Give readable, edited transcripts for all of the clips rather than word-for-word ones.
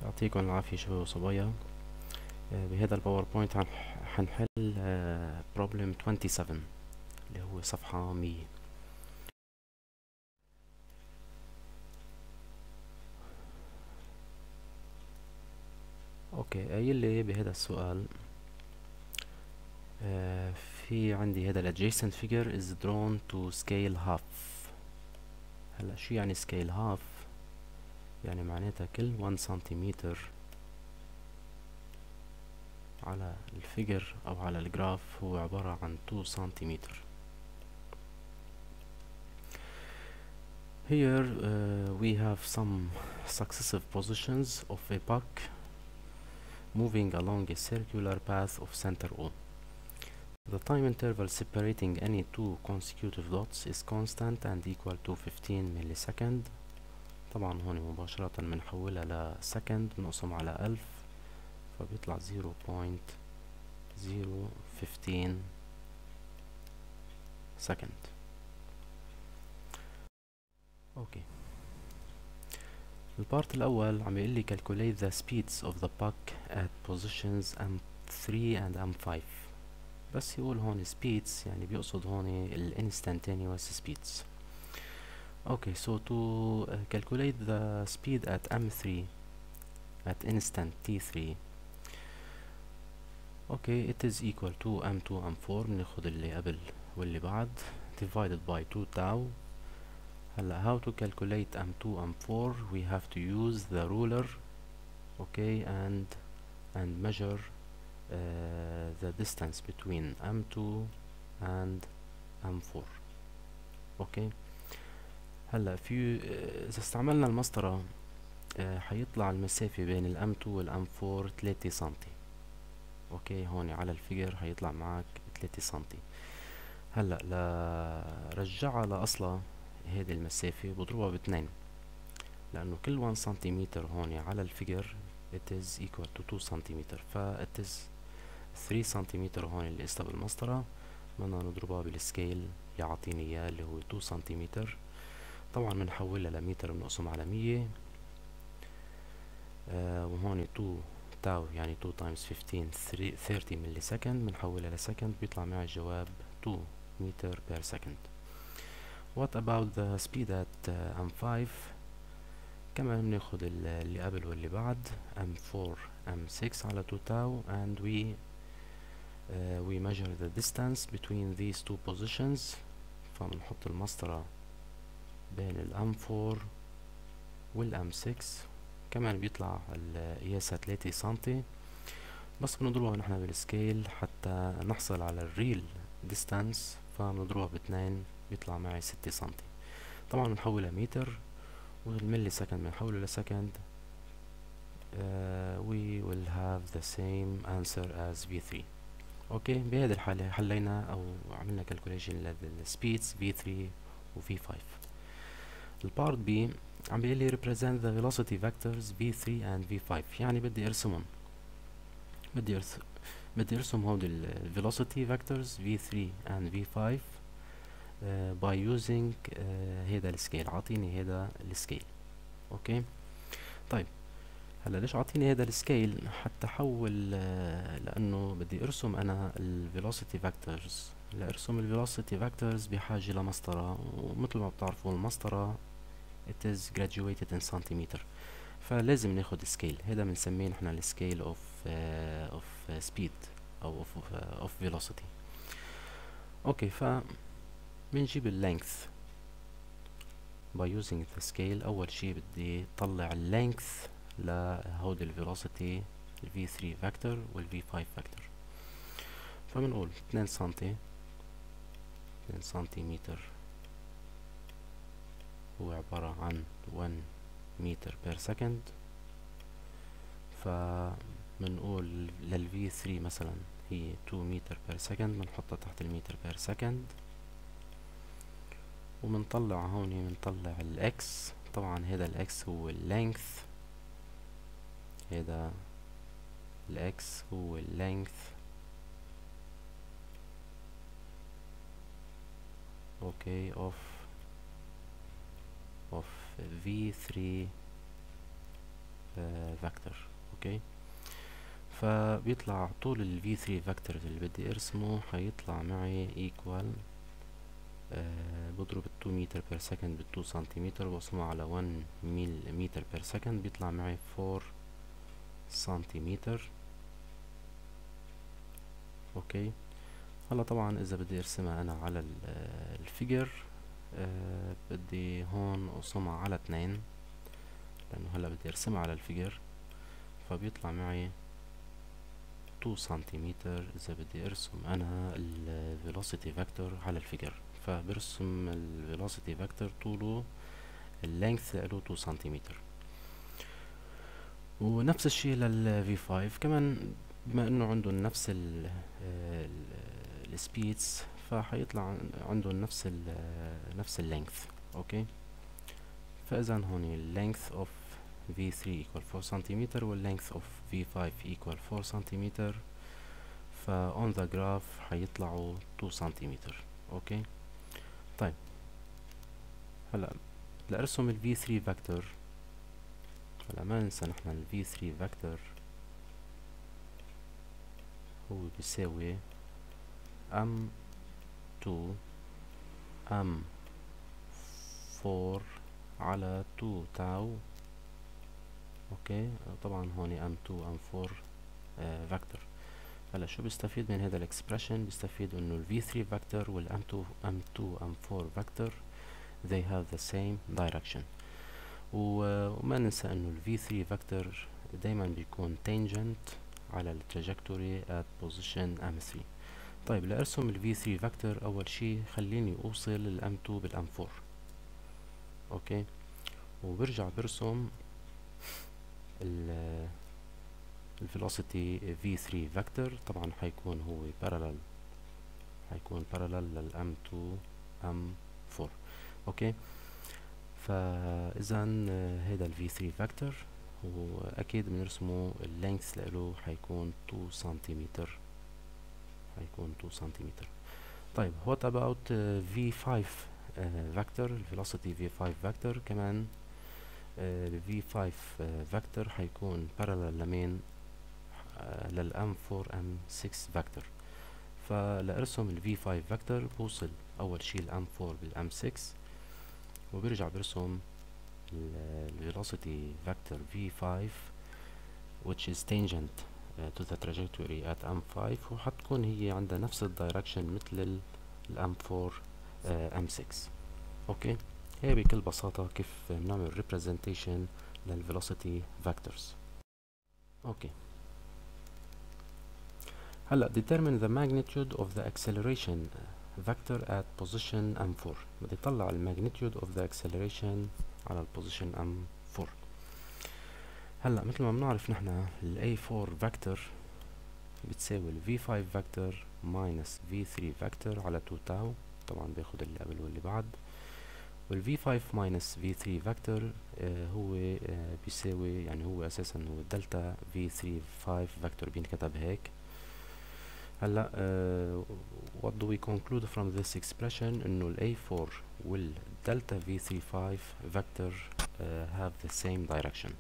يعطيكم العافية شباب وصبايا. بهذا الباوربوينت حنحل problem 27 اللي هو صفحة 100. اوكي، قايل لي بهذا السؤال في عندي هذا ال adjacent figure is drawn to scale half. هلا شو يعني scale half؟ يعني معناتها كل 1 سنتيمتر على الفيجر او على الجراف هو عبارة عن 2 سنتيمتر. Here we have some successive positions of a puck moving along a circular path of center O. The time interval separating any two consecutive dots is constant and equal to 15 millisecond. طبعا هون مباشرة بنحولها لسكند بنقسم على 1000 فبيطلع 0.015 second. اوكي، البارت الأول عم يقول لي calculate the speeds of the puck at positions M3 and M5. بس يقول هون speeds يعني بيقصد هون ال instantaneous speeds. Okay, so to calculate the speed at M3 at instant T3, okay, it is equal to M2 M4. بناخد اللي قبل واللي بعد divided by 2 tau. هلا how to calculate M2 M4? We have to use the ruler, okay, and measure the distance between M2 and M4. okay. هلا في اذا استعملنا المسطرة حيطلع المسافة بين الام 2 والام 4 3 سنتي. اوكي، هون على الفيجر حيطلع معك 3 سنتي. هلا لرجعها لاصلها هذه المسافة بضربها باثنين، لانه كل 1 سنتيمتر هون على الفيجر it is equal to 2 سنتيمتر، ف it is 3 سنتيمتر هون اللي قستها بالمسطرة بدنا نضربها بالسكيل يعطيني اياه اللي هو 2 سنتيمتر. طبعا بنحولها لمتر بنقسم على 100 وهون 2 تاو يعني 2 times 15 30 ملي سكند بنحولها لسكند بيطلع معي الجواب 2 متر per second. What about the speed at M5؟ كمان بناخد اللي قبل واللي بعد M4 M6 على 2 تاو and we measure the distance between these two positions. فبنحط المسطرة بين الام 4 والام 6 كمان بيطلع قياسها 3 سنتي، بس بنضربها نحن بالسكيل حتى نحصل على الريل ديستانس فبنضربها باثنين بيطلع معي 6 سنتي. طبعا بنحولها متر والملي سكند بنحوله لسكند. we will have the same answer as V3. اوكي، بهذه الحالة حلينا او عملنا calculation للسبيدز V3 و V5. البارت بي عم بيقول لي represent the velocity vectors V3 and V5، يعني بدي ارسمهم، بدي ارسم هود ال velocity vectors V3 and V5 by using هيدا السكيل. عاطيني هيدا السكيل. اوكي، طيب هلا ليش عاطيني هيدا السكيل؟ حتى احول لانه بدي ارسم انا ال velocity vectors. لارسم ال velocity vectors بحاجة لمسطرة، ومثل ما بتعرفوا المسطرة it is graduated in centimeter، فلازم ناخد سكيل. هذا بنسميه نحن السكيل of speed او of velocity. اوكي، ف بنجيب اللينث by using the scale. اول شي بدي طلع اللينث لهود الفيلوسيتي ال V3 vector وال V5 vector. فبنقول 2 سنتي 2 سنتيمتر هو عبارة عن 1 متر بير سكند. فبنقول لل V3 مثلا هي 2 متر بير سكند، بنحطها تحت المتر بير سكند وبنطلع هون بنطلع الاكس. طبعا هذا الاكس هو اللينث، هذا الاكس هو اللينث. اوكي of V3 vector. اوكي، فبيطلع طول ال V3 vector اللي بدي ارسمه حيطلع معي equal بضرب 2 متر بير سكند ب 2 سنتيمتر واقسمه على 1 متر بير سكند بيطلع معي 4 سنتيمتر. اوكي، هلا طبعا اذا بدي ارسمها انا على الفيجر بدي هون اقسمها على 2 لانه هلا بدي ارسمها على الفيجر، فبيطلع معي 2 سنتيمتر اذا بدي ارسم انا الفيلوسيتي فيكتور على الفيجر. فبرسم الفيلوسيتي فيكتور طوله اللينث له 2 سنتيمتر. ونفس الشيء لل V5 كمان، بما انه عندهم نفس السبيدز فحيطلع عندهم نفس اللينث. اوكي، فاذا هون اللينث اوف V3 equal 4 سنتيمتر واللينث اوف V5 equal 4 سنتيمتر، فا on the graph حيطلعوا 2 سنتيمتر. اوكي، طيب هلا لارسم ال V3 vector، هلا ما ننسى نحن ال V3 vector هو بيساوي M2 M4 على 2 تاو. اوكي، طبعا هون M2 M4 vector. هلا شو بيستفيد من هذا الاكسبريشن؟ بيستفيد انه ال V3 vector وال M2 M4 vector they have the same direction. وما ننسى انه ال V3 vector دايما بيكون tangent على ال trajectory at position M3. طيب لأرسم ال V3 vector أول شي خليني أوصل ال M2 بال M4. أوكي، وبرجع برسم ال velocity V3 vector. طبعا حيكون هو parallel لل M2 M4. أوكي، فإذا هيدا ال V3 vector وأكيد بنرسمه اللينث لإله حيكون 2 سنتيمتر. طيب what about V5 vector؟ velocity V5 vector كمان ال V5 vector حيكون parallel لمين؟ لل M4 M6 vector. فلأرسم ال V5 vector بوصل أول شي ال M4 بال M6 وبرجع برسم ال velocity vector V5 which is tangent to the trajectory at M5، وحتكون هي عندها نفس الدايركشن مثل ال M4 M6. اوكي، هي بكل بساطة كيف بنعمل representation لل velocity vectors. اوكي، هلا determine the magnitude of the acceleration vector at position M4. بدي اطلع ال magnitude of the acceleration على ال position M4. هلا مثل ما بنعرف نحن ال A4 vector بتساوي ال V5 vector minus V3 vector على 2 تاو. طبعا باخد اللي قبل واللي بعد، وال V5 minus V3 vector هو بيساوي، يعني هو اساسا هو دلتا V35 vector بينكتب هيك. هلا what do we conclude from this expression؟ انه ال A4 وال delta V35 vector have the same direction.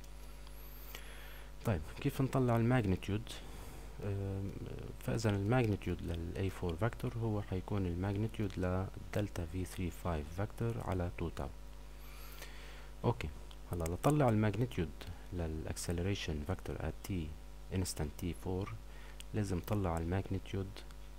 طيب كيف نطلع الماجنتيود؟ فإذا الماجنتيود لل A4 vector هو حيكون الماجنتيود لدلتا V35 vector على 2 تاو. اوكي، هلا لطلع الماجنتيود للأكسلريشن vector at t instant t4 لازم طلع الماجنتيود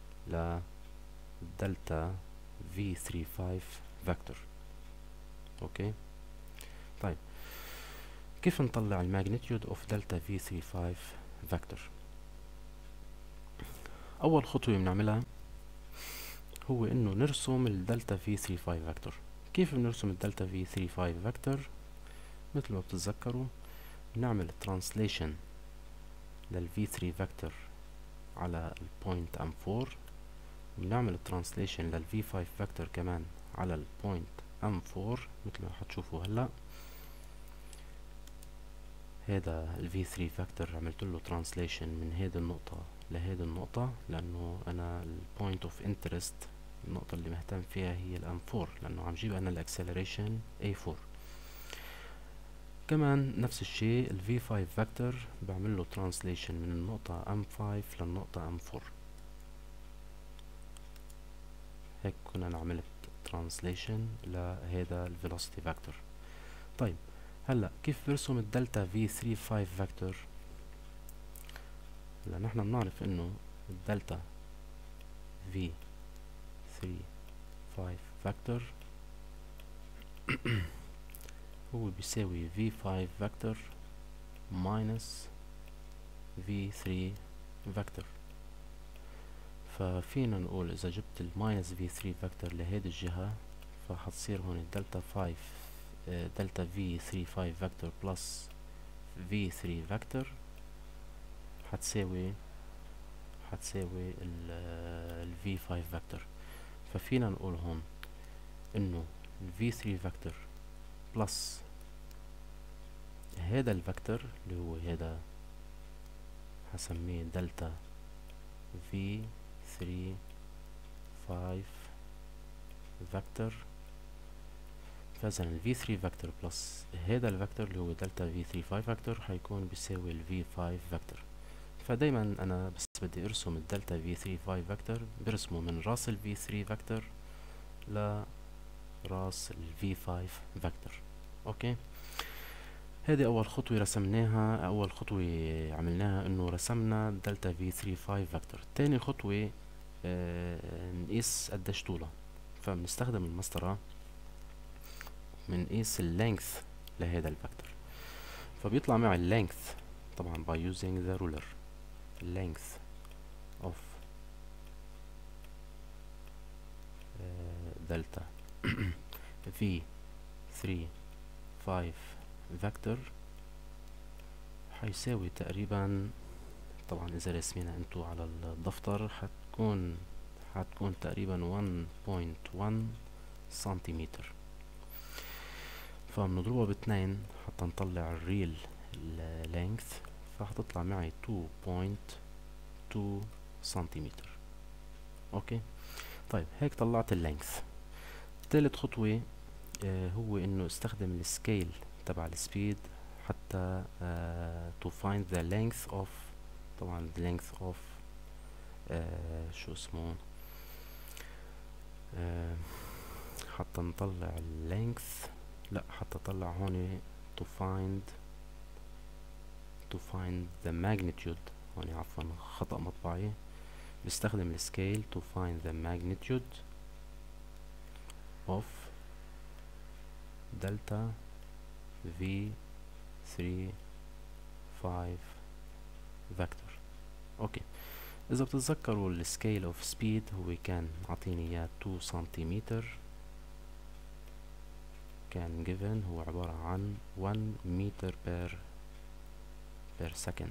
لدلتا V35 vector. اوكي، طيب كيف نطلع الماجنتيود اوف دلتا V35 vector؟ اول خطوة بنعملها هو انه نرسم الدلتا V35 vector. كيف بنرسم الدلتا V35 vector؟ مثل ما بتتذكروا بنعمل translation لل V3 vector على البوينت M4، بنعمل translation لل V5 vector كمان على البوينت M4 مثل ما حتشوفوا هلا. هذا ال V3 vector عملت له translation من هذه النقطة لهذه النقطة، لأنه أنا ال point of interest النقطة اللي مهتم فيها هي ال M4، لأنه عم جيب أنا ال acceleration A4. كمان نفس الشيء ال V5 vector بعمل له translation من النقطة M5 للنقطة M4. هيك كنا أنا عملت translation لهذا ال velocity vector. طيب هلا كيف برسم الدلتا V35 vector؟ هلا نحن بنعرف انه الدلتا V35 vector هو بيساوي V5 vector minus V3 vector. ففينا نقول إذا جبت الماينس V3 vector لهيدي الجهة فحتصير هون الدلتا 5 دلتا V35 vector plus V3 vector حتساوي ال V5 vector. ففينا نقول هون إنه ال V3 vector plus هذا الفكتور اللي هو هذا هسميه دلتا V35 vector. فإذا ال V3 vector plus هذا الفكتور اللي هو دلتا V35 vector حيكون بيساوي ال V5 vector. فدايما أنا بس بدي أرسم الدلتا V35 vector برسمه من راس ال V3 vector لراس ال V5 vector. أوكي، هذه أول خطوة رسمناها، أول خطوة عملناها إنه رسمنا دلتا V35 vector. تاني خطوة نقيس قديش طولها، فبنستخدم المسطرة بنقيس اللينث لهذا الفكتور. فبيطلع معي اللينث طبعا by using the ruler length of delta V35 vector حيساوي تقريبا، طبعا اذا رسمينها انتو على الدفتر حتكون تقريبا 1.1 سنتيمتر. فبنضربها باثنين حتى نطلع الريل length، فحتطلع معي 2.2 سنتيمتر. اوكي، طيب هيك طلعت اللينث. ثالث خطوة هو انه استخدم السكيل تبع السبيد حتى to find the length of، طبعا the length of شو اسمه حتى نطلع اللينث، لا حتى طلع هون to find the magnitude. هون عفوا خطأ مطبعي، بستخدم السكيل to find the magnitude of delta V35 vector. اوكي، اذا بتتذكروا السكيل اوف سبيد هو كان عطيني اياه 2 سنتيمتر، كان given هو عبارة عن 1 meter per second،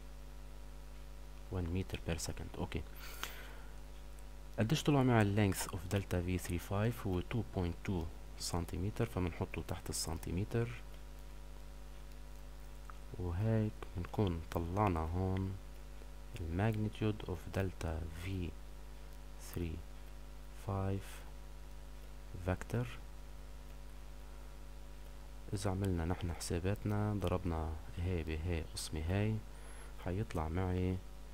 1 meter per second. اوكي، قديش طلع معي اللينث اوف دلتا V35 هو 2.2 سنتيمتر، فبنحطه تحت السنتيمتر، وهيك بنكون طلعنا هون الماجنتيود اوف دلتا V35 vector. اذا عملنا نحن حساباتنا ضربنا هاي بهاي قسمة هاي حيطلع معي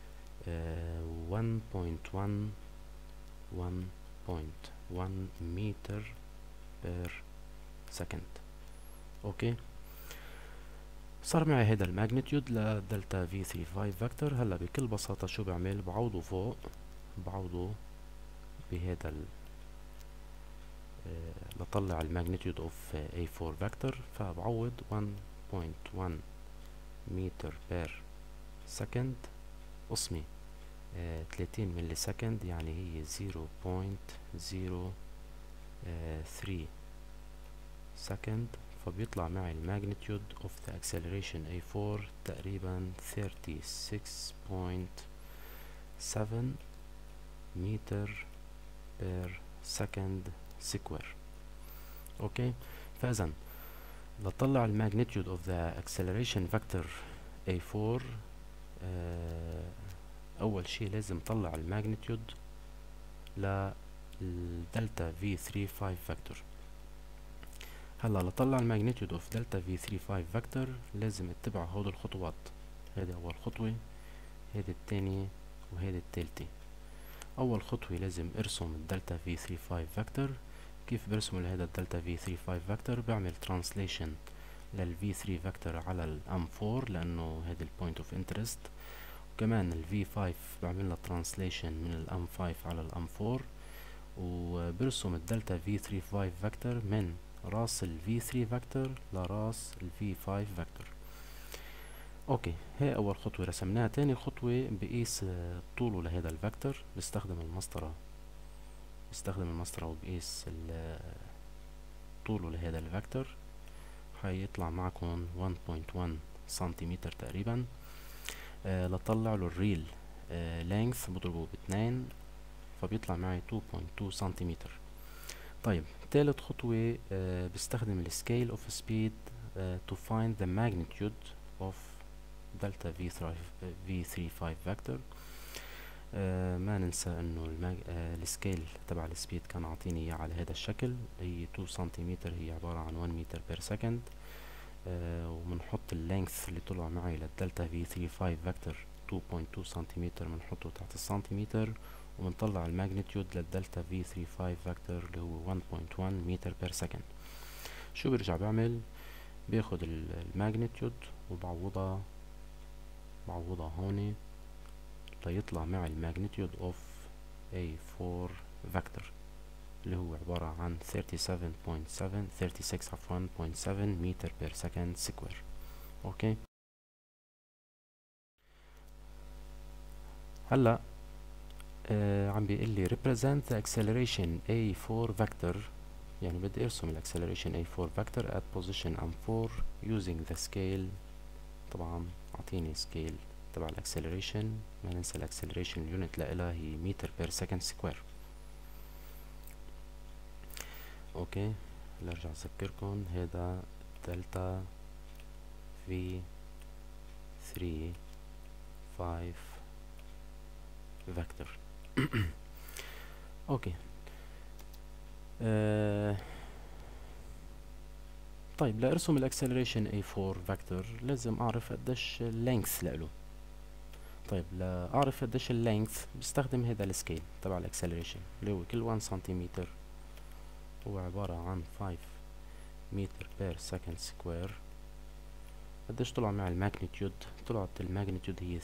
1.1 متر per second. اوكي، صار معي هيدا الماجنتيود لدلتا V35 فيكتور. هلا بكل بساطة شو بعمل؟ بعوضه فوق، بعوضه بهيدا لطلع الماجنتيود اوف A4 فيكتور، فبعوض 1.1 متر per second قسمي 30 ملي سكند، يعني هي 0.03 second. فبيطلع معي الماجنتيود of the acceleration A4 تقريبا 36.7 متر per second square. اوكي، فاذا لطلع الماجنتيود of the acceleration vector A4 اول شي لازم طلع الماجنتيود للدلتا V35 فيكتور. هلا لطلع الماجنتيود اوف دلتا في 35 فيكتور لازم اتبع هود الخطوات. هذه اول خطوة، هذه التانية، وهذه التالتة. اول خطوة لازم ارسم الدلتا في 35 فيكتور. كيف برسم لهذا الدلتا في 35 فيكتور؟ بعمل ترانسليشن لل V3 فيكتور على ال M4 لانه هذا البوينت اوف انترست، وكمان ال V5 بعمل لها ترانسليشن من ال M5 على ال M4، وبرسم الدلتا V35 فيكتور من راس ال V3 فيكتور لراس ال V5 فيكتور. اوكي، هي اول خطوة رسمناها. تاني خطوة بقيس طوله لهذا الفيكتور، بستخدم المسطرة وبقيس طوله لهذا الفيكتور. حيطلع معكم 1.1 سنتيمتر تقريبا. لطلع له الريل لينث بضربه باثنين فبيطلع معي 2.2 سنتيمتر. طيب تالت خطوة بستخدم السكيل اوف سبيد to find the magnitude of delta V35 vector. ما ننسى انه السكيل تبع السبيد كان عاطيني اياه على هذا الشكل، هي 2 سنتيمتر، هي عبارة عن 1 متر بير سكند. وبنحط اللينث اللي طلع معي للدلتا V35 فيكتور 2.2 سنتيمتر، بنحطه تحت السنتيمتر، وبنطلع الماجنتيود للدلتا V35 فيكتور اللي هو 1.1 متر بير سكند. شو برجع بعمل؟ باخد الماجنتيود وبعوضها هون ليطلع معي الماجنتيود اوف A4 فيكتور اللي هو عبارة عن 36.7 متر بير سكند سكوير. اوكي، هلا عم بيقول لي represent the acceleration A4 vector، يعني بدي ارسم الاكسلريشن A4 vector at position M4 using the scale. طبعا اعطيني سكيل تبع الاكسلريشن، ما ننسى الاكسلريشن اليونت لها هي متر بير سكند سكوير. اوكي، هلا ارجع اذكركم هذا دلتا في 35 فيكتور. اوكي، طيب لارسم الاكسلريشن A4 فيكتور لازم اعرف قديش اللينث له. طيب لاعرف قديش اللينث بستخدم هذا السكيل تبع الاكسلريشن اللي هو كل 1 سنتيمتر هو عبارة عن 5 متر بير سكند سكوير. قديش طلع مع الماجنتيود؟ طلعت الماجنتيود هي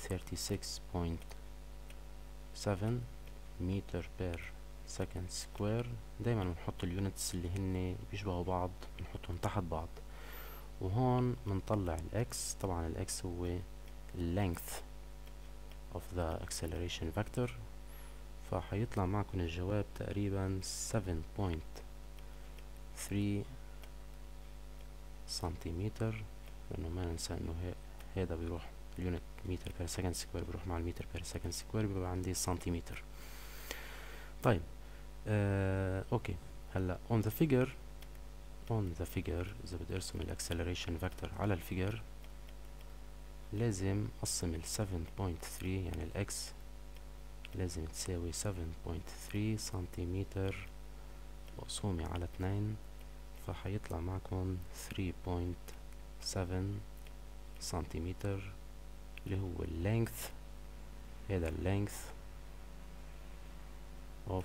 36.7 متر بير سكند سكوير. دايما بنحط اليونتس اللي هن بيشبهوا بعض بنحطهم تحت بعض، وهون بنطلع الاكس. طبعا الاكس هو length of the acceleration vector، فحيطلع معكم الجواب تقريبا 7.3 سنتيمتر، لانه ما ننسى انه هذا بيروح اليونت متر بير سكند سكوير بيروح مع المتر بير سكند سكوير، بيبقى عندي سنتيمتر. طيب اوكي، هلا on the figure اذا بدي ارسم الاكسلريشن فيكتور على الفيجر لازم اقسم ال 7.3، يعني الاكس لازم تساوي 7.3 سنتيمتر مقسومة على 2، فحيطلع معكم 3.7 سنتيمتر اللي هو اللينث. هذا اللينث of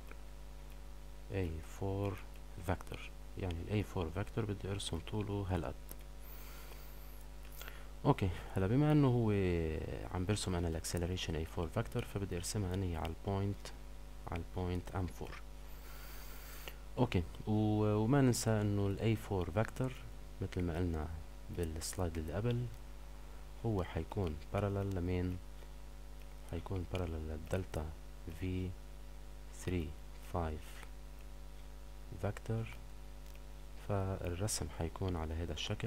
A4 vector، يعني ال A4 vector بدي ارسم طوله هالقد. اوكي، هلا بما انه هو عم برسم انا الاكسلريشن A4 vector فبدي ارسمها انا على البوينت M4. اوكي، وما ننسى انه ال A4 vector مثل ما قلنا بالسلايد اللي قبل هو حيكون parallel لمين؟ حيكون parallel للدلتا V35 vector، فالرسم حيكون على هذا الشكل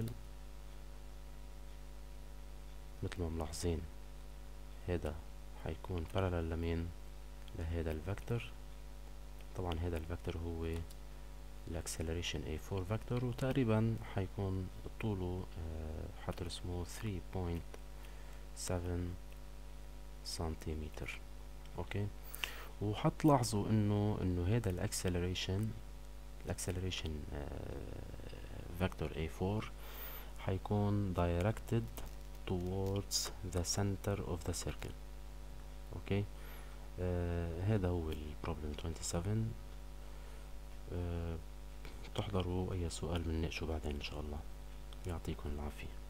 مثل ما ملاحظين. هذا حيكون parallel لمين؟ لهذا الفيكتور. طبعا هذا الفيكتور هو الاكسلريشن A4 فيكتور، وتقريبا حيكون طوله حترسموه 3.7 سنتيمتر. اوكي، وحتلاحظوا انه هذا الاكسلريشن vector A4 حيكون directed towards the center of the circle. اوكي. هذا هو البروبلم 27. تحضروا اي سؤال بنناقشه بعدين ان شاء الله. يعطيكم العافية.